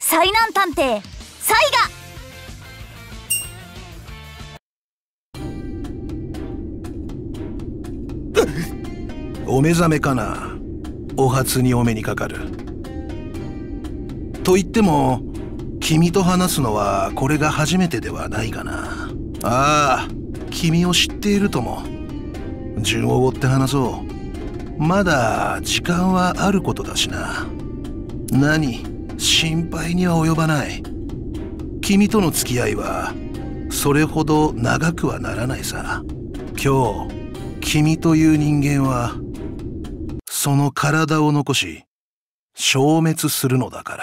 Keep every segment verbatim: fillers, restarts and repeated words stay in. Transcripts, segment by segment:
災難探偵サイガ。お目覚めかな。お初にお目にかかる。と言っても君と話すのはこれが初めてではないかな。ああ、君を知っているとも。順を追って話そう。まだ時間はあることだしな。何、心配には及ばない。君との付き合いはそれほど長くはならないさ。今日君という人間はその体を残し消滅するのだから。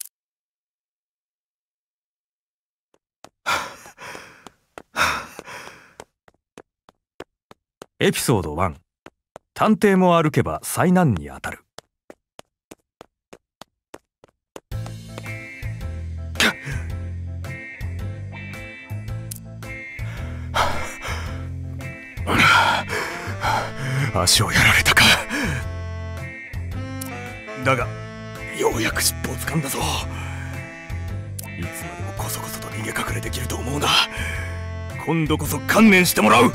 エピソードいち、探偵も歩けば災難に当たる。足をやられたか。だがようやく尻尾を掴んだぞ。いつまでもこそこそと逃げ隠れできると思うな。今度こそ観念してもらう。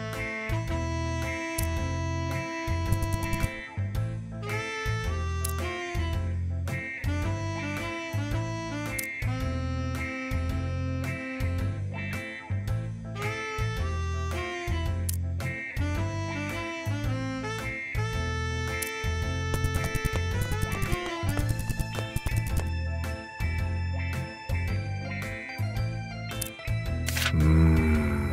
うーん。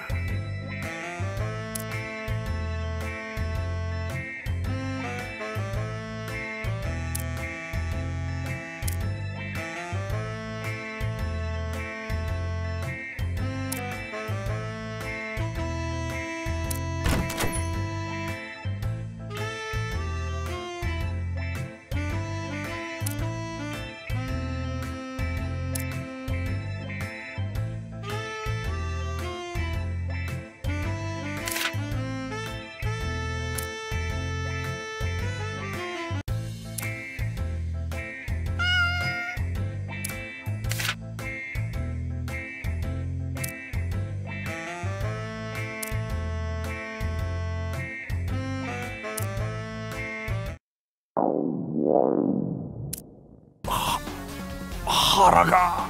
は腹が。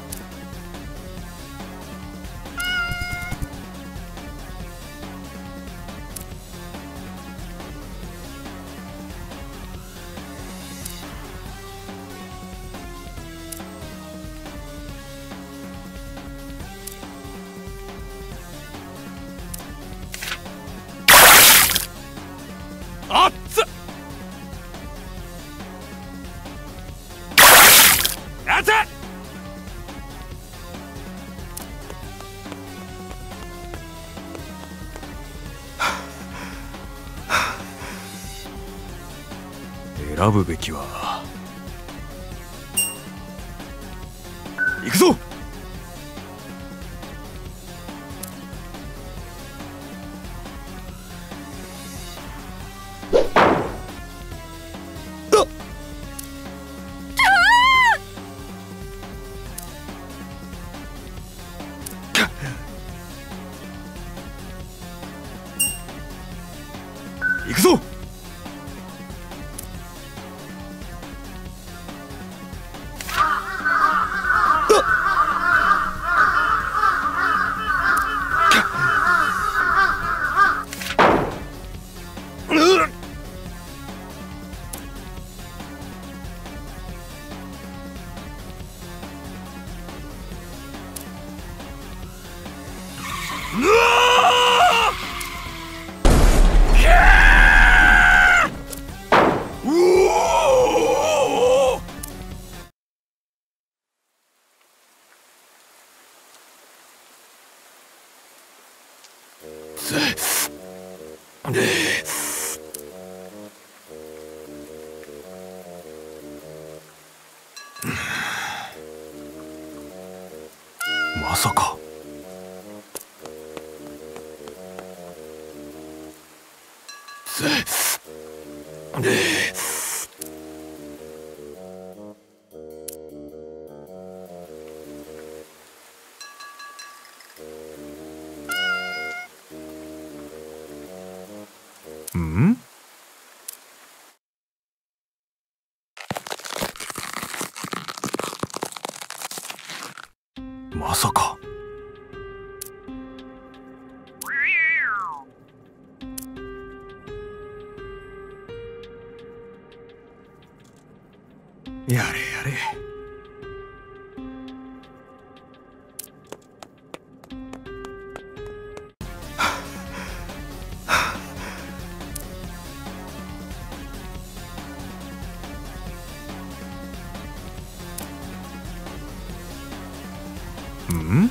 あっつっ。あつっ。選ぶべきは。行くぞ。行くぞ。うわー！うおー！ぜでまさか。でまさか。やれやれ。ん？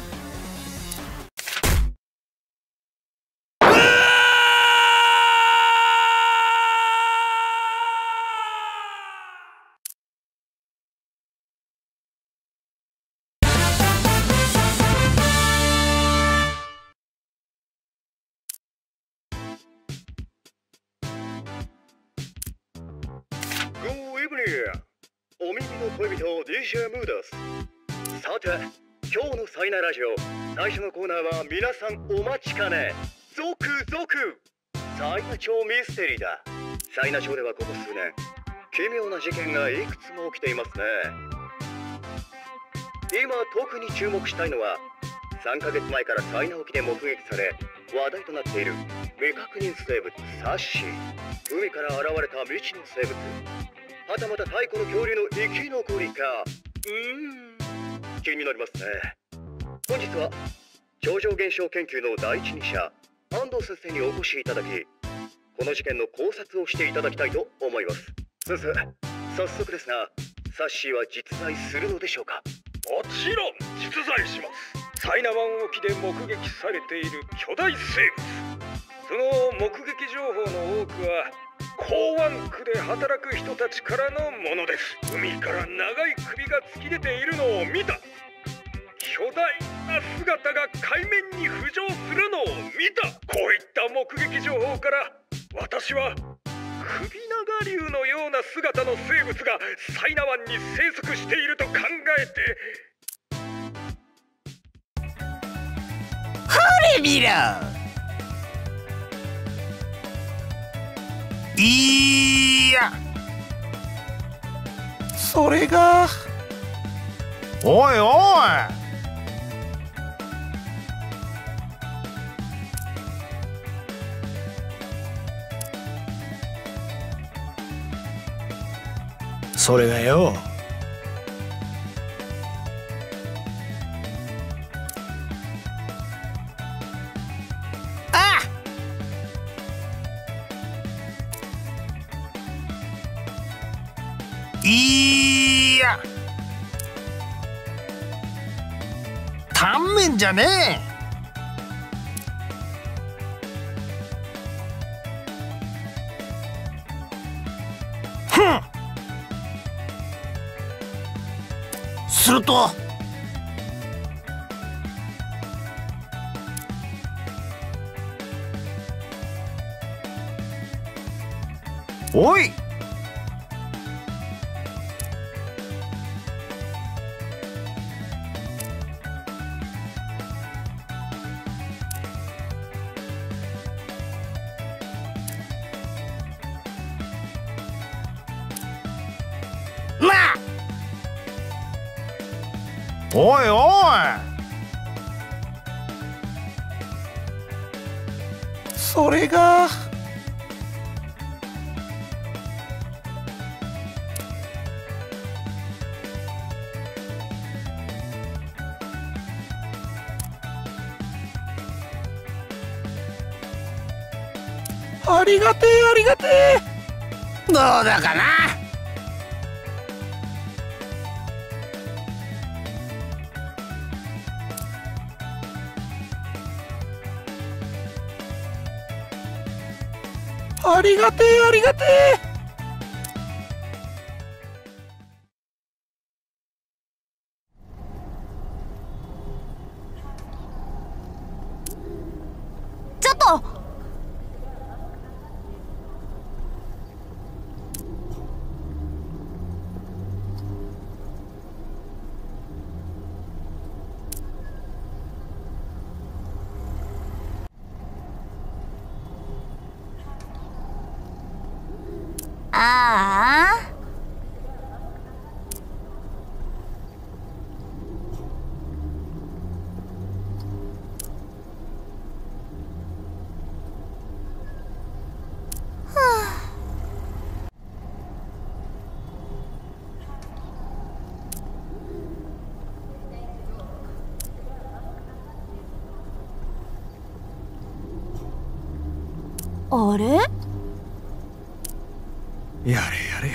お耳の恋人 ディージェー ムーです。さて、今日のサイナラジオ最初のコーナーは皆さんお待ちかね、続々サイナ町ミステリーだ。サイナ町ではここ数年奇妙な事件がいくつも起きていますね。今特に注目したいのはさんかげつまえからサイナ沖で目撃され話題となっている未確認生物サッシー。海から現れた未知の生物、はたまた太古の恐竜の生き残りか。うーん、気になりますね。本日は超常現象研究の第一人者安藤先生にお越しいただき、この事件の考察をしていただきたいと思います。先生、早速ですがサッシーは実在するのでしょうか？ もちろん実在します。サイナ湾沖で目撃されている巨大生物、その目撃情報の多くは港湾区で働く人たちからのものです。海から長い首が突き出ているのを見た、巨大な姿が海面に浮上するのを見た、こういった目撃情報から私は首長竜のような姿の生物がサイナ湾に生息していると考えて。 ほれ見ろ、いや、それが、おいおい、それがよ、あ、いや、タンメンじゃねえ。ふん。するとおい、なあ、おいおい、それが、ありがてえありがてえ、どうだかな。ありがてえありがてえ。 ちょっと、ああ、 あれ？ やれやれ。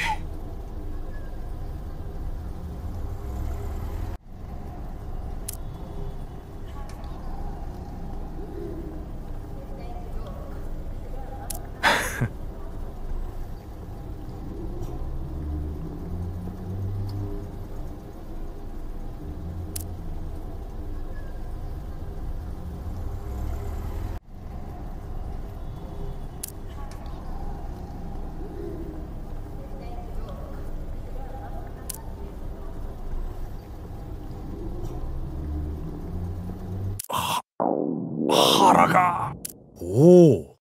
腹が。おお。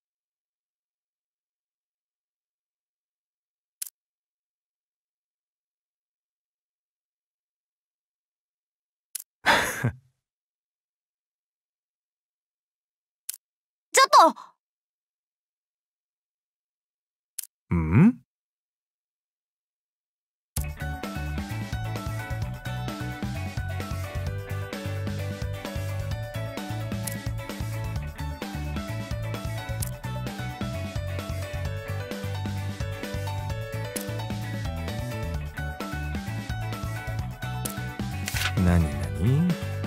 ちょっと。 うん？なになに？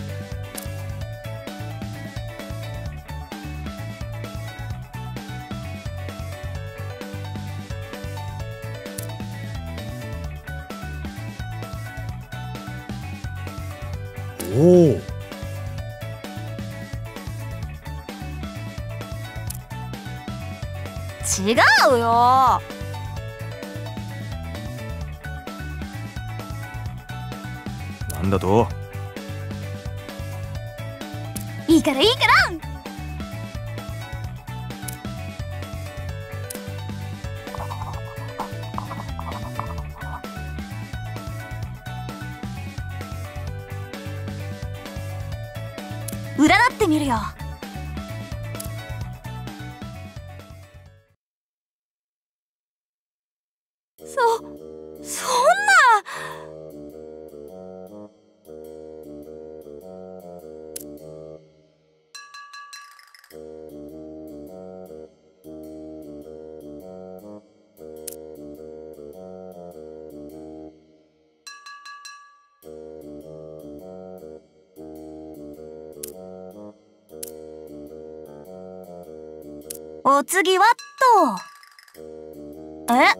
おお。 違うよ。 なんだと？ いいからいいから。占ってみるよ。そ、そんな。お次はっと。え？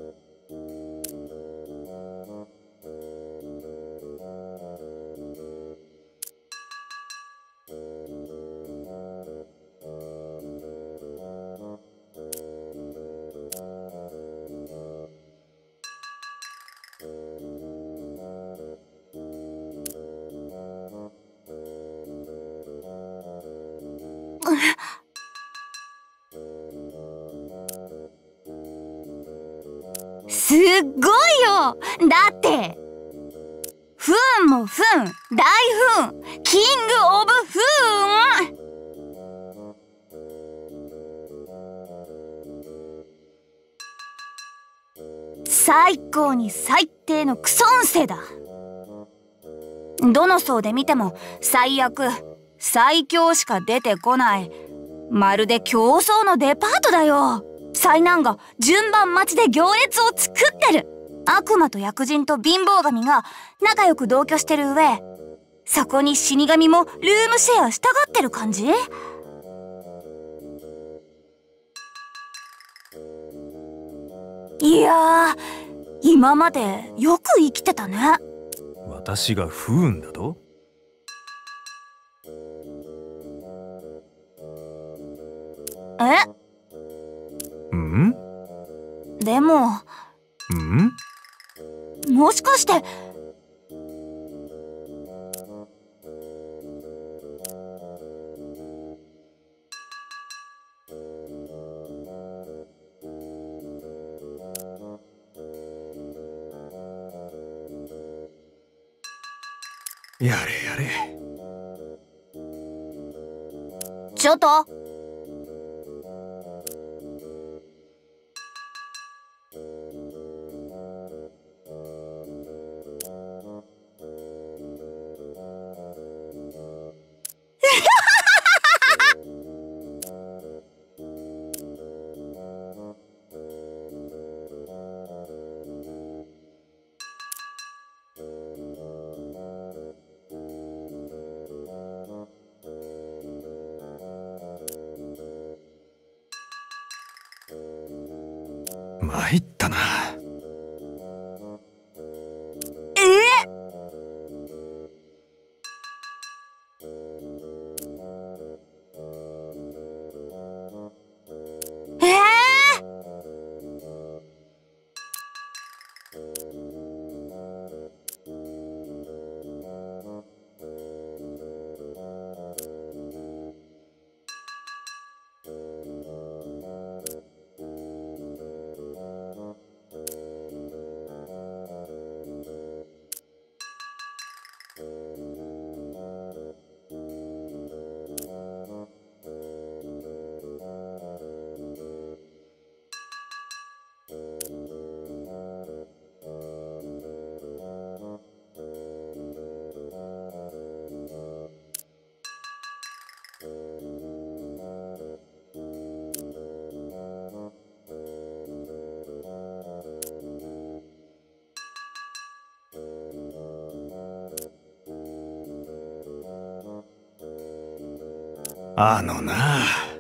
すっごいよ。だって不運も不運、大不運、キングオブ不運。最高に最低のクソ運勢だ。どの層で見ても最悪、最強しか出てこない、まるで競争のデパートだよ。災難が順番待ちで行列を作ってる。悪魔と薬人と貧乏神が仲良く同居してる上、そこに死神もルームシェアしたがってる感じ？いやー、今までよく生きてたね。 私が不運だと？ え？ うん？ でも、 うん？ もしかして。 やれやれ。 ちょっと。 参ったな。 えええあのな。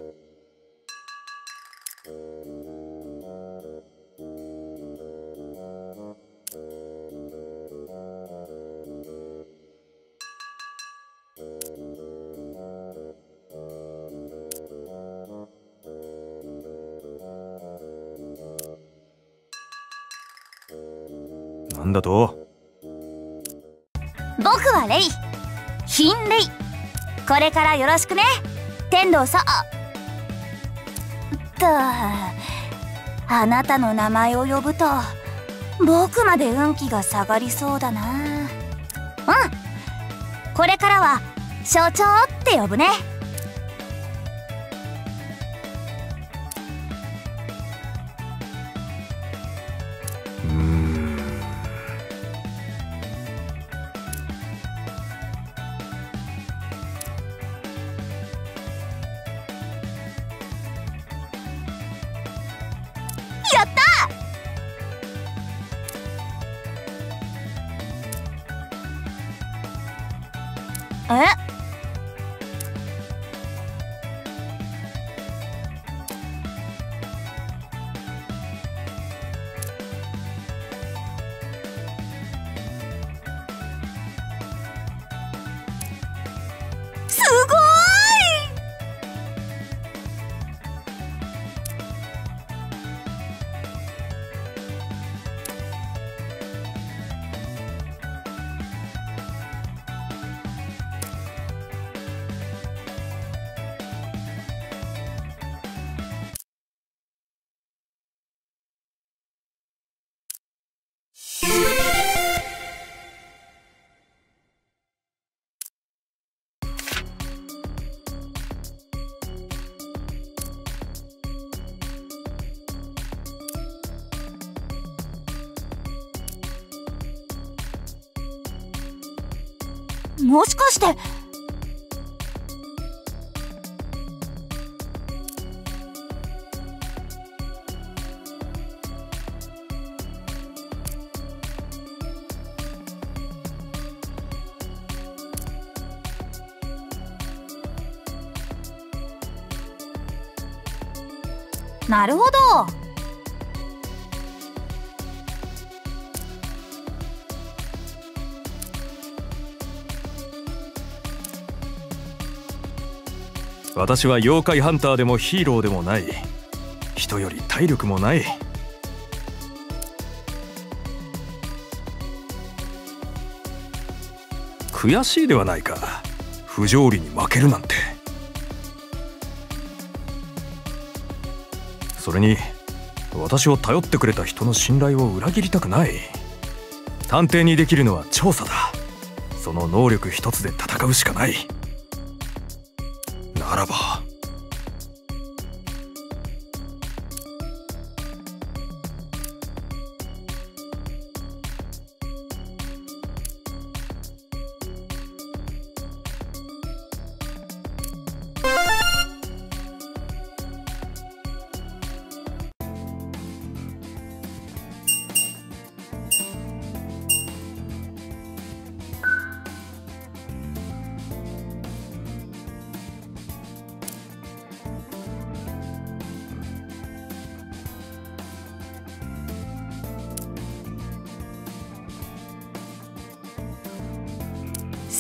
なんだと？ 僕はレイ、ヒンレイ。これからよろしくね、天童さ。と、あなたの名前を呼ぶと僕まで運気が下がりそうだな。うん、これからは所長って呼ぶね。やったー！え？すごい！もしかしてなるほど。 私は妖怪ハンターでもヒーローでもない。人より体力もない。悔しいではないか、不条理に負けるなんて。それに私を頼ってくれた人の信頼を裏切りたくない。探偵にできるのは調査だ。その能力一つで戦うしかない。ならば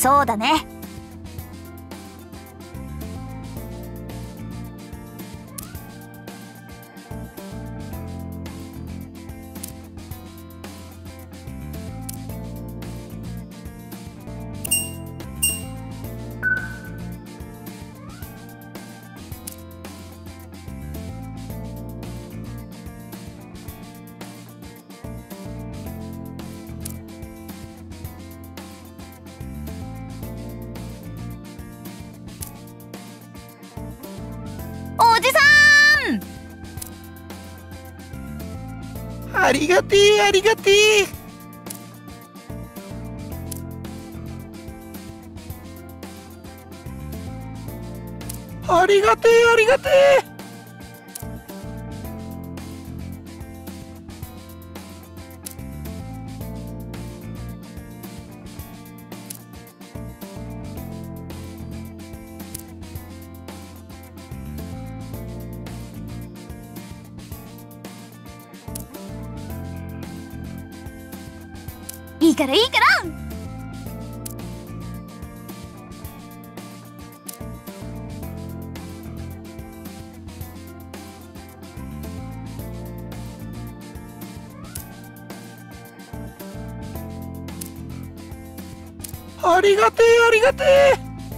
そうだね。おじさん、 ありがてえありがてえ。ありがてえありがてえ。 いいからいいから。 ありがてえありがてえ。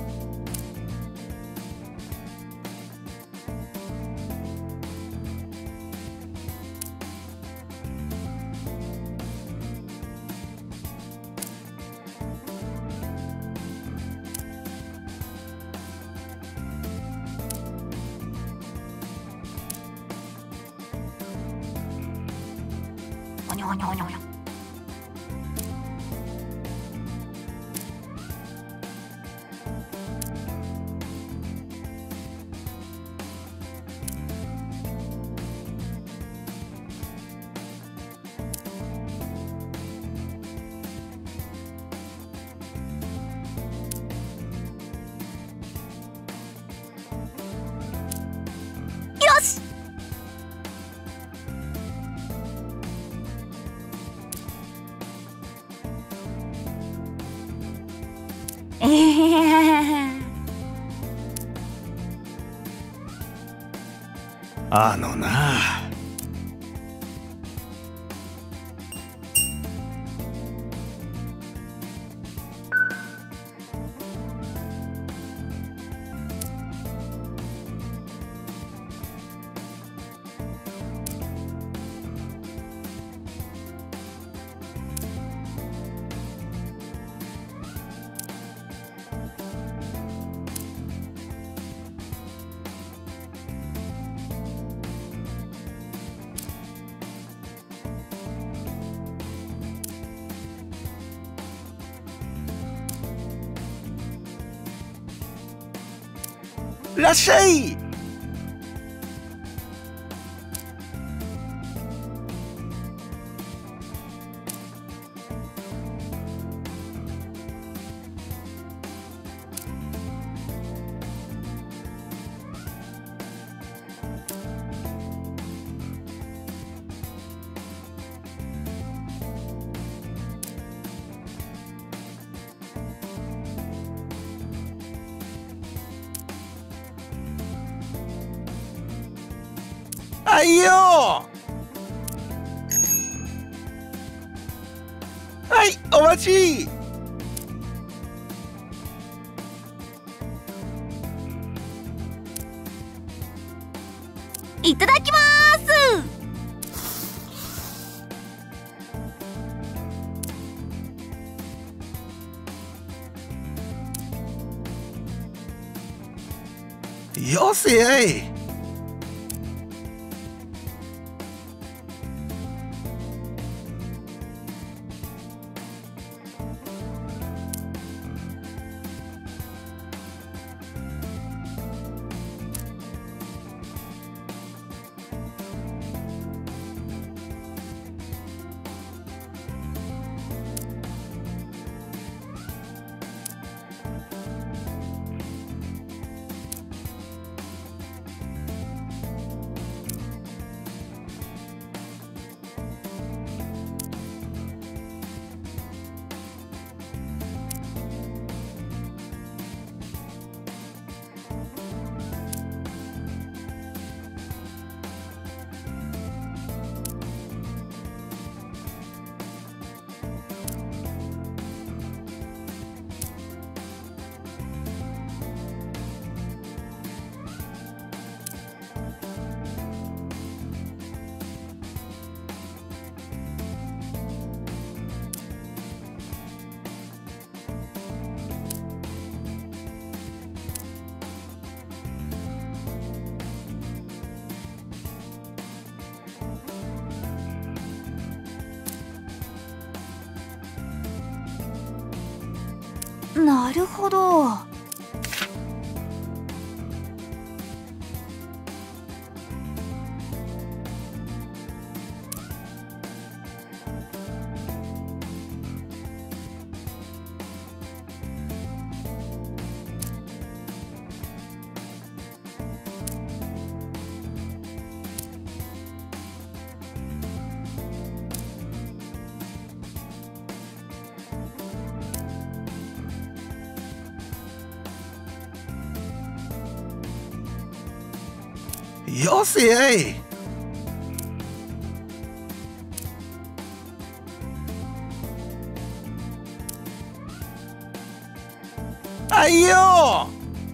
おにょおにょおにょおにょ。よし。ええ。 あのなあ。 いらっしゃい。あいよ。はいお待ち。 いただきます。 よせやい。 なるほど。 よせやい。あいよ。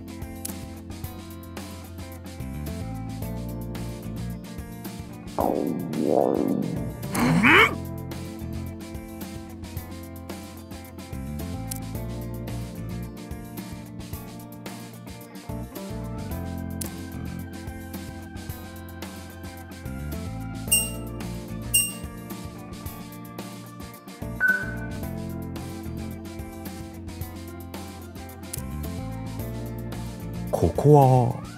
ここは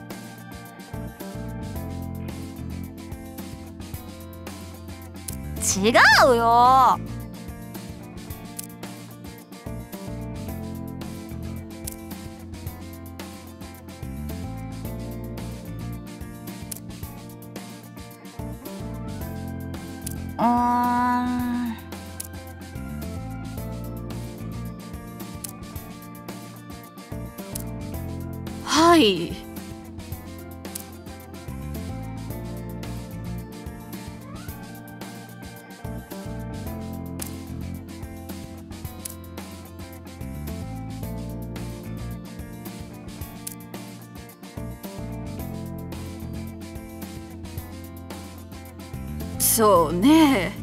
違うよ。うーん。はい。そうね。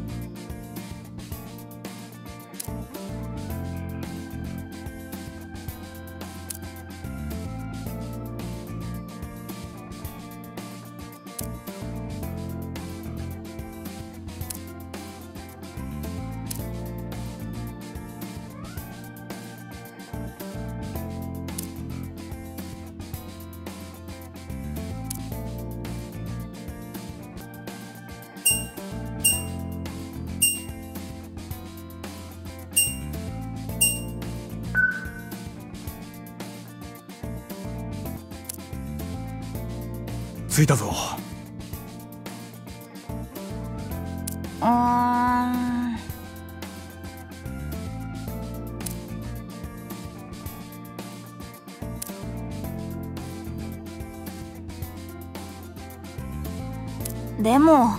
着いたぞ。 うーん。でも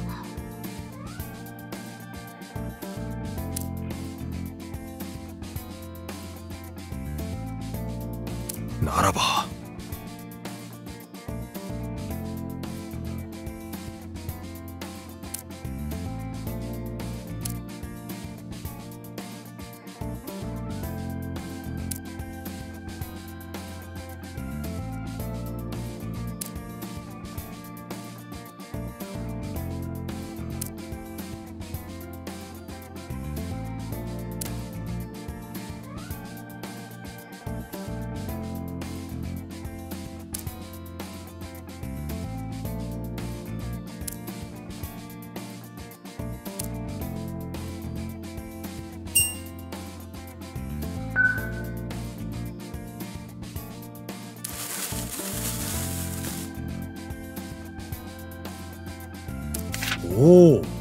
ならばおお。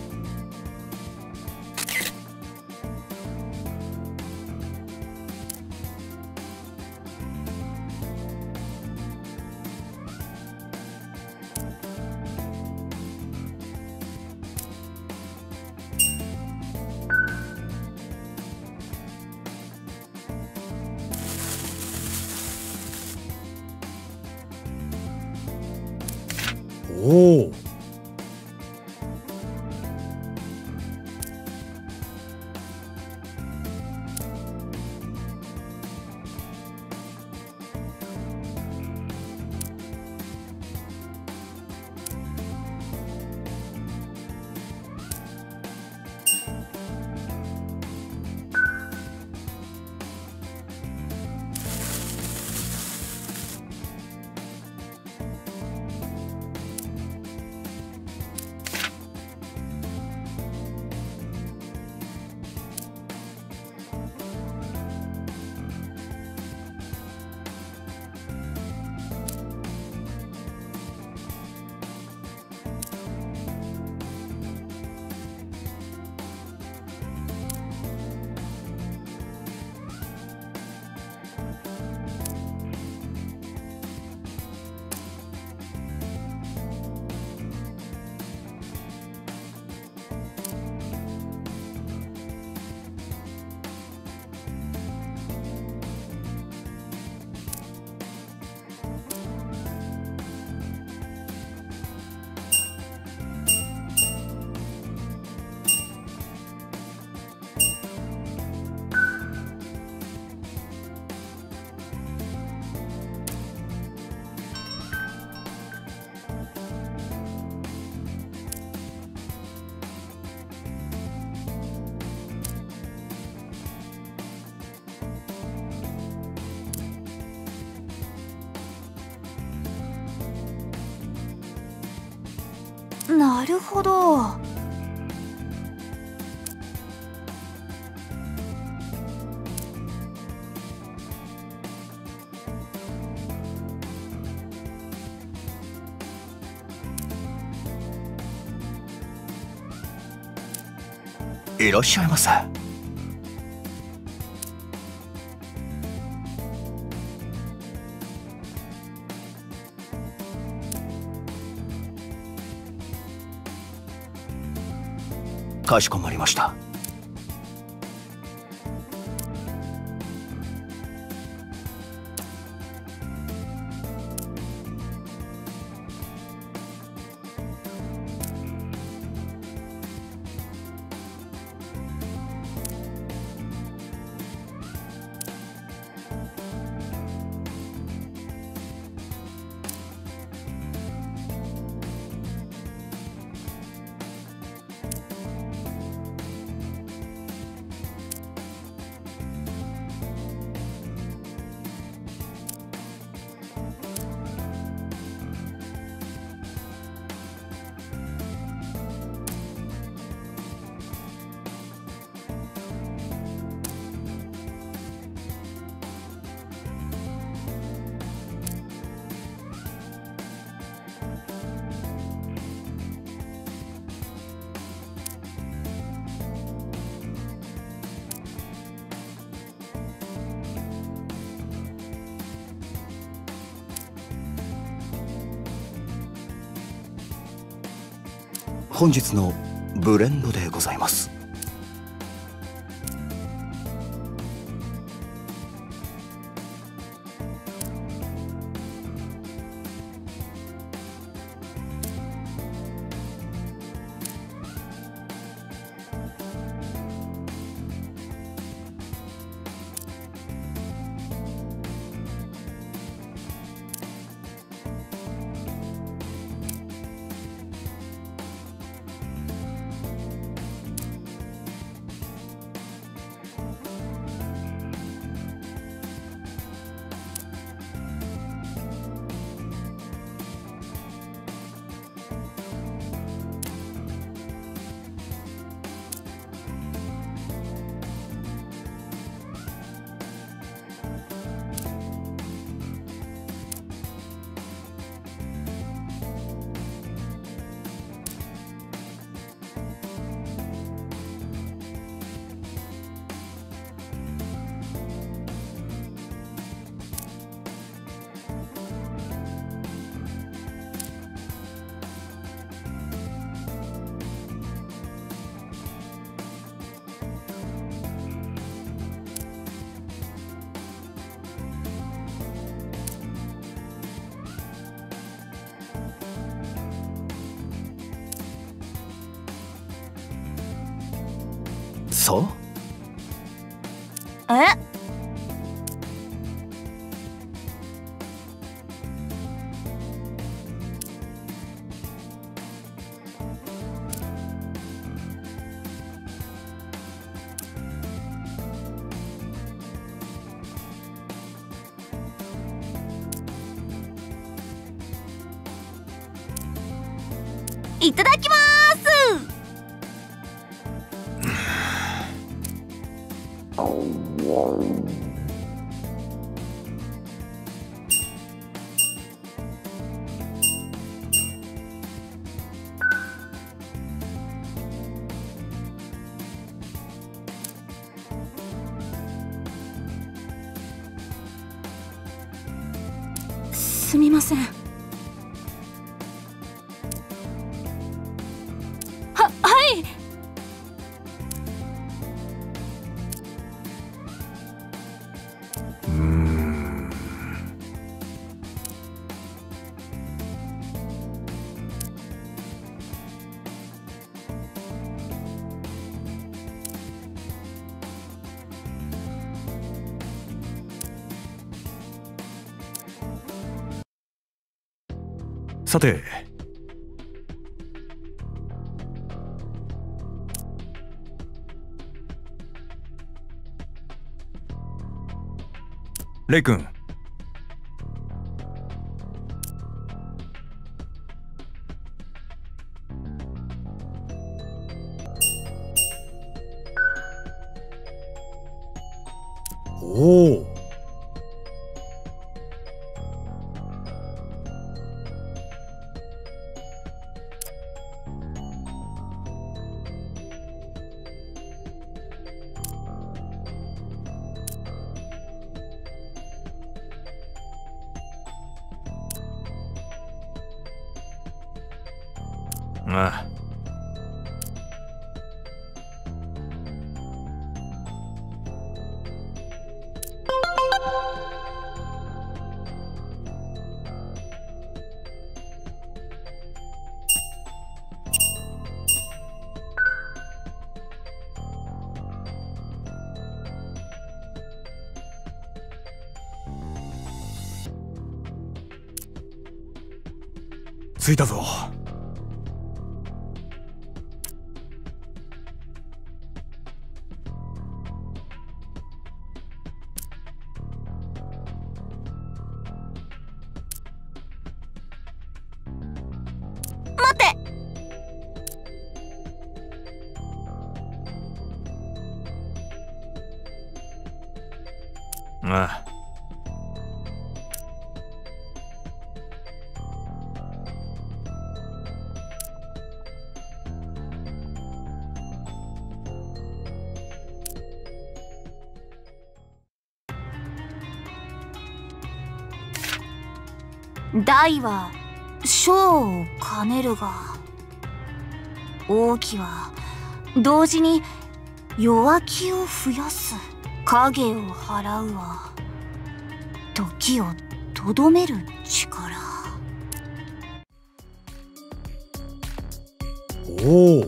おお。 なるほど。 いらっしゃいませ。かしこまりました。本日のブレンドでございます。そう？ え？いただきます。すみません。は、はい。 うーん。さて、レイ君、 ああ。 着いたぞ。 待って。 ああ。 大は小を兼ねるが、王騎は同時に弱気を増やす。影を払うは時をとどめる力。 おお。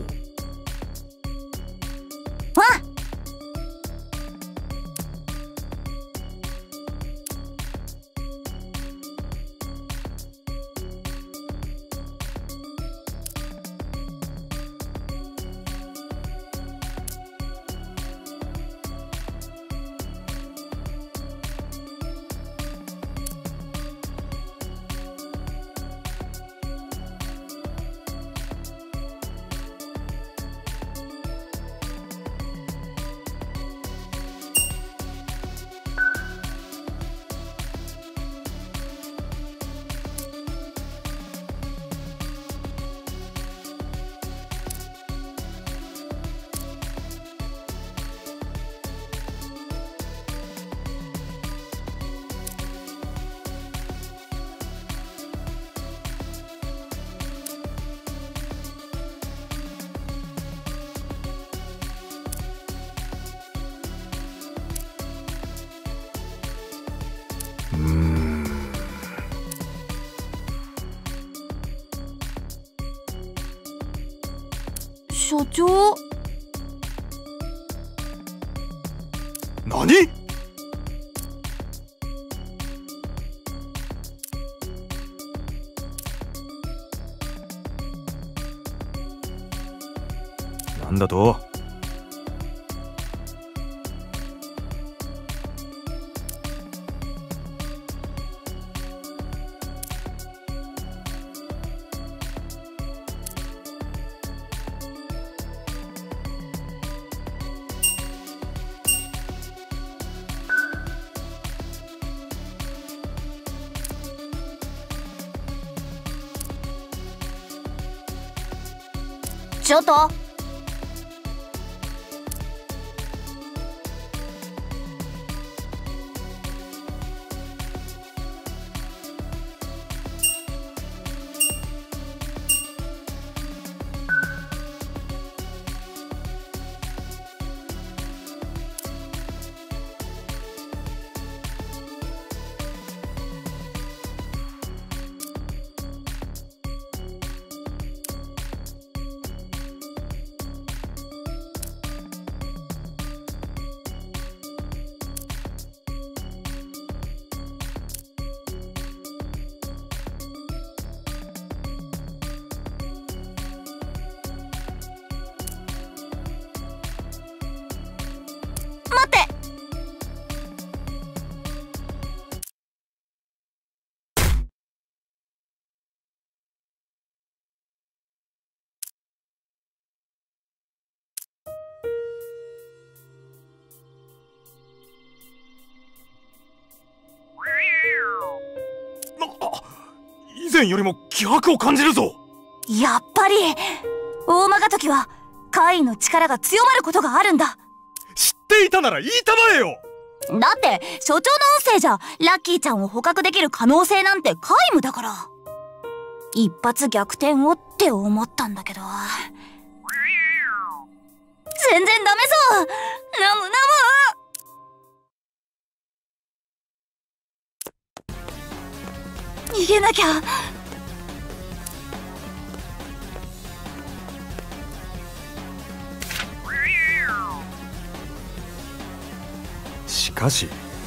あっ。 うーん。 所長。 何？なんだと？ ちょっと。待って。 以前よりも気迫を感じるぞ。 やっぱり大曲時は怪異の力が強まることがあるんだ。 知っていたなら言いたまえよ。 だって所長の音声じゃラッキーちゃんを捕獲できる可能性なんて皆無だから。 一発逆転をって思ったんだけど、全然ダメそう。ナムナム逃げなきゃ。 しかし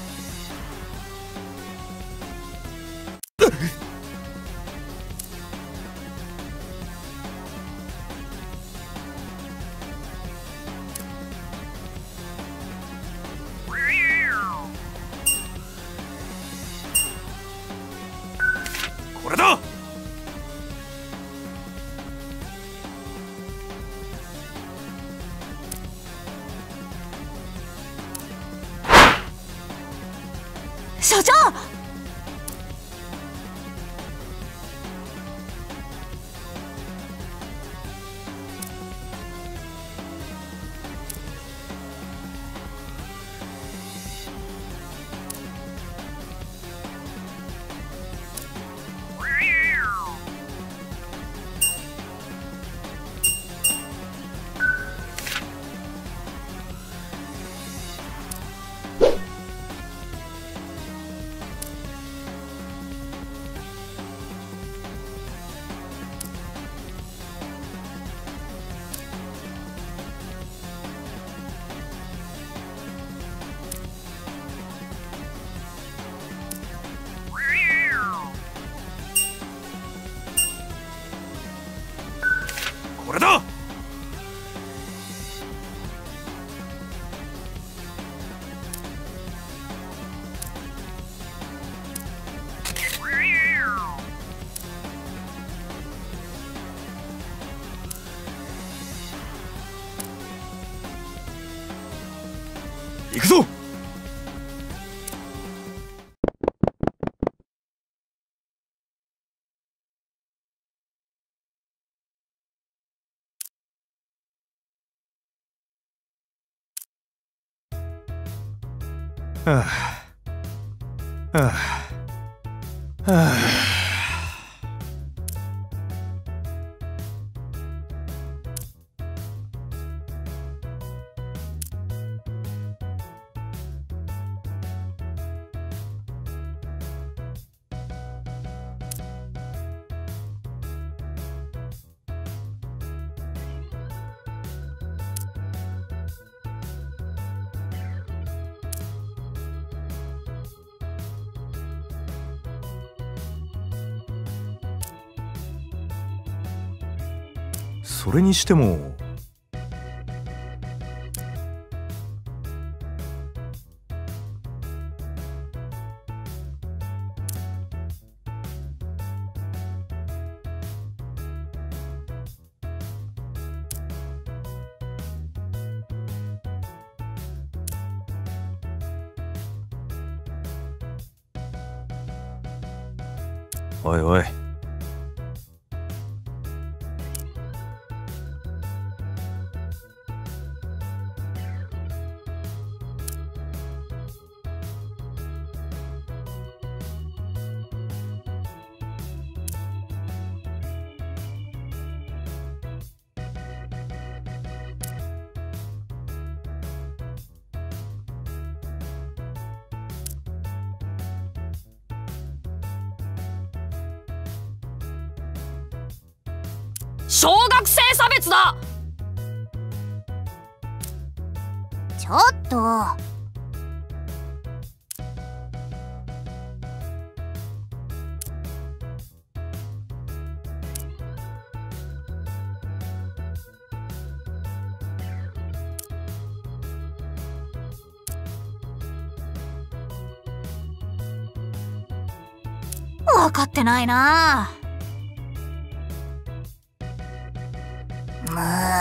これだ。 所長。 これだ。行くぞ。はあ、はあ、はあ。それにしてもおいおい、 小学生差別だ。ちょっと。分かってないな。もう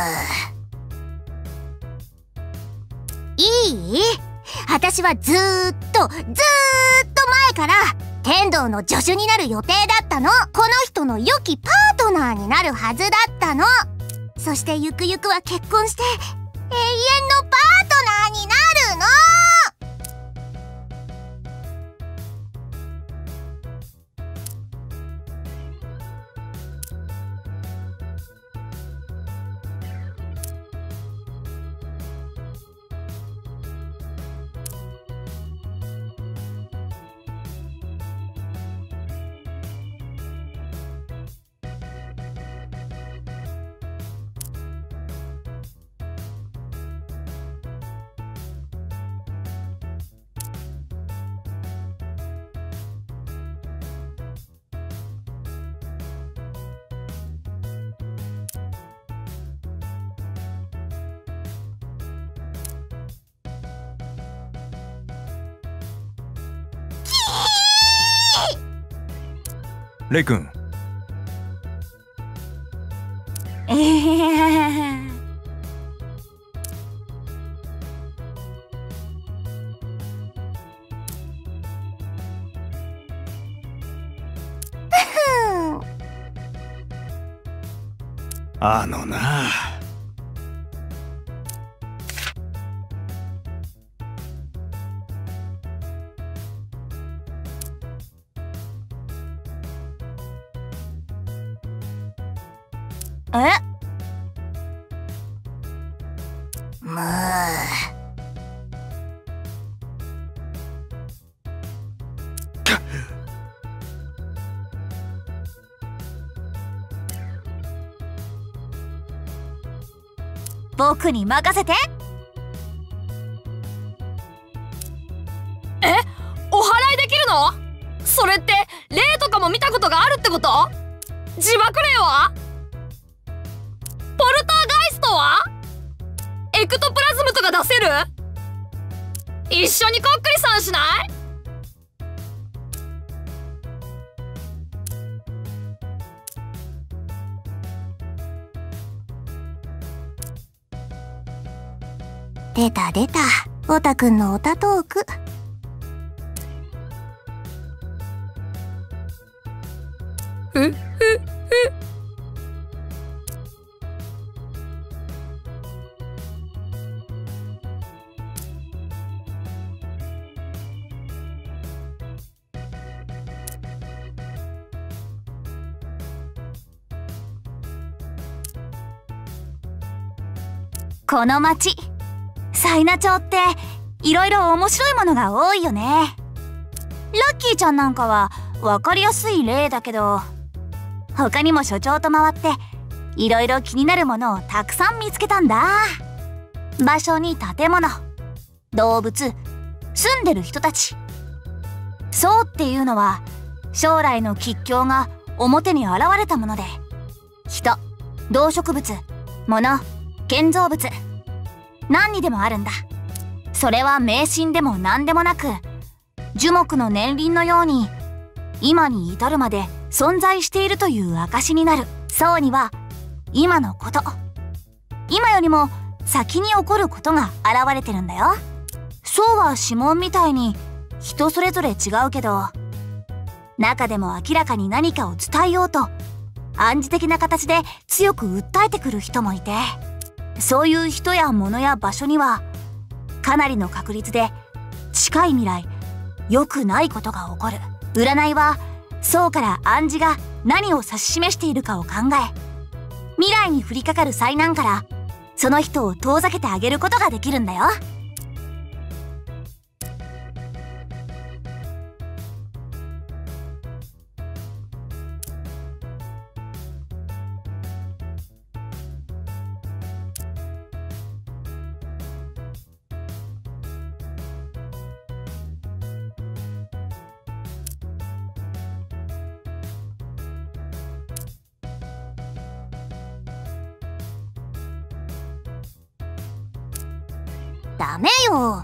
いい？私はずーっとずーっと前から天道の助手になる予定だったの。この人の良きパートナーになるはずだったの。そしてゆくゆくは結婚して永遠のパートナーになるの。 レイ君。 ええあのなあ。 えむー僕に任せて。 え、お払いできるの？それって霊とかも見たことがあるってこと？自爆霊は？ポルターガイストは？エクトプラズムとか出せる？一緒にこっくりさんしない？ 出た出た、オタくんのオタトーク。 ふっふっふ。 この町サイナ町っていろいろ面白いものが多いよね。ラッキーちゃんなんかは分かりやすい例だけど、他にも所長と回っていろいろ気になるものをたくさん見つけたんだ。場所に建物、動物、住んでる人たち。そうっていうのは将来の吉凶が表に現れたもので、人、動植物、物、建造物、何にでもあるんだ。それは迷信でも何でもなく、樹木の年輪のように今に至るまで存在しているという証になる。そうには今のこと、今よりも先に起こることが現れてるんだよ。そうは指紋みたいに人それぞれ違うけど、中でも明らかに何かを伝えようと暗示的な形で強く訴えてくる人もいて、そういう人や物や場所にはかなりの確率で近い未来良くないことが起こる。占いはそうから暗示が何を指し示しているかを考え、未来に降りかかる災難からその人を遠ざけてあげることができるんだよ。ダメよ。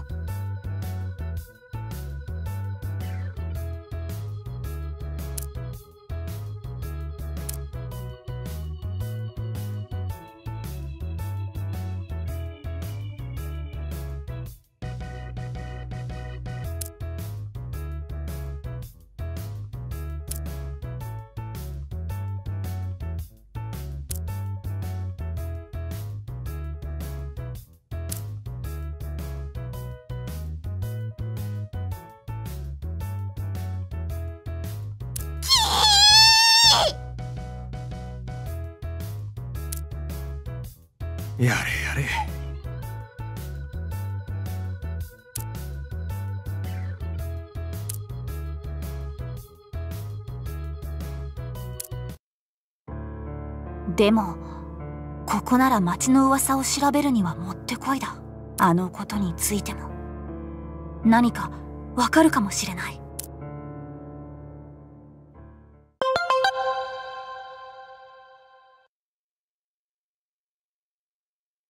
やれやれ。 でもここなら町の噂を調べるにはもってこいだ。あのことについても何かわかるかもしれない。